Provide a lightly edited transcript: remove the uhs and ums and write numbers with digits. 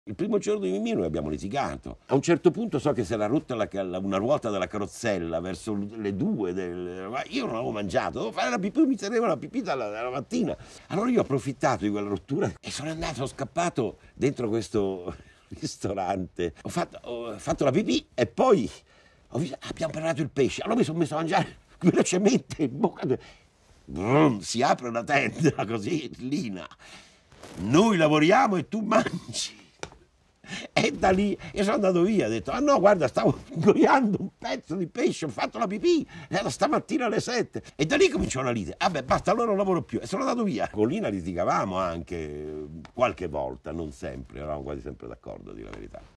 Il primo giorno di Mimì noi abbiamo litigato. A un certo punto so che si era rotta una ruota della carrozzella verso le 2 ma io non avevo mangiato, dovevo fare la pipì, mi tenevo la pipì dalla mattina. Allora io ho approfittato di quella rottura e sono andato, ho scappato dentro questo ristorante. Ho fatto la pipì e poi abbiamo preparato il pesce. Allora mi sono messo a mangiare velocemente in bocca. Brum, si apre una tenda così, lina. Noi lavoriamo e tu mangi. E da lì io sono andato via, ho detto: ah no, guarda, stavo ingoiando un pezzo di pesce, ho fatto la pipì, era stamattina alle 7. E da lì cominciò la lite. Vabbè, basta, allora non lavoro più. E sono andato via. Con Lina litigavamo anche qualche volta, non sempre, eravamo quasi sempre d'accordo, a dire la verità.